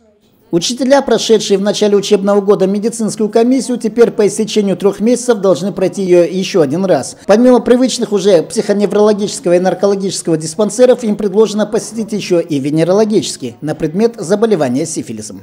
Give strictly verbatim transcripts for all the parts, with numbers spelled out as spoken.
Учителя, прошедшие в начале учебного года медицинскую комиссию, теперь по истечению трех месяцев должны пройти ее еще один раз. Помимо привычных уже психоневрологического и наркологического диспансеров, им предложено посетить еще и венерологический на предмет заболевания сифилисом.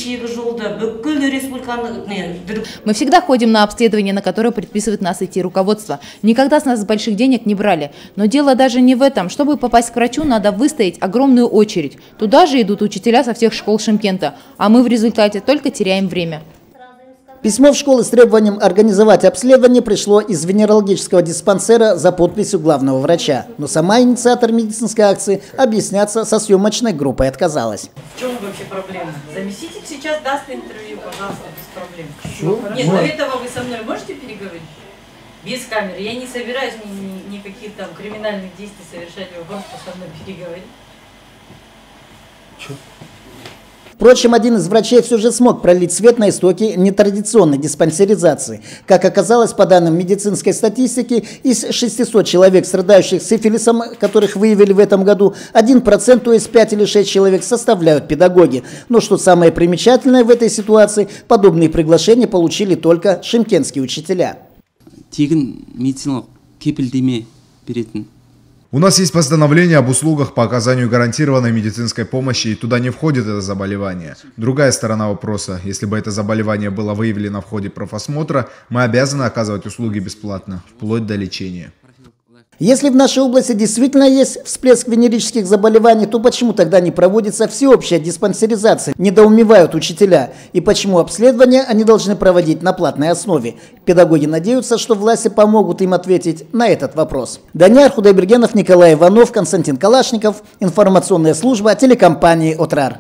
Мы всегда ходим на обследование, на которое предписывает нас идти руководство. Никогда с нас больших денег не брали. Но дело даже не в этом. Чтобы попасть к врачу, надо выстоять огромную очередь. Туда же идут учителя со всех школ Шымкента. А мы в результате только теряем время. Письмо в школы с требованием организовать обследование пришло из венерологического диспансера за подписью главного врача. Но сама инициатор медицинской акции объясняться со съемочной группой отказалась. В чем вообще проблема? Заместитель сейчас даст интервью, пожалуйста, без проблем. Что? Нет, до этого вы со мной можете переговорить? Без камеры. Я не собираюсь ни, ни, никаких там криминальных действий совершать, вы просто со мной переговорить. Что? Впрочем, один из врачей все же смог пролить свет на истоки нетрадиционной диспансеризации. Как оказалось, по данным медицинской статистики, из шестисот человек, страдающих сифилисом, которых выявили в этом году, один процент, то есть пять или шесть человек, составляют педагоги. Но что самое примечательное в этой ситуации, подобные приглашения получили только шымкентские учителя. У нас есть постановление об услугах по оказанию гарантированной медицинской помощи, и туда не входит это заболевание. Другая сторона вопроса: если бы это заболевание было выявлено в ходе профосмотра, мы обязаны оказывать услуги бесплатно, вплоть до лечения. Если в нашей области действительно есть всплеск венерических заболеваний, то почему тогда не проводится всеобщая диспансеризация? Недоумевают учителя. И почему обследования они должны проводить на платной основе? Педагоги надеются, что власти помогут им ответить на этот вопрос. Даниил Худайбергенов, Николай Иванов, Константин Калашников. Информационная служба телекомпании «Отрар».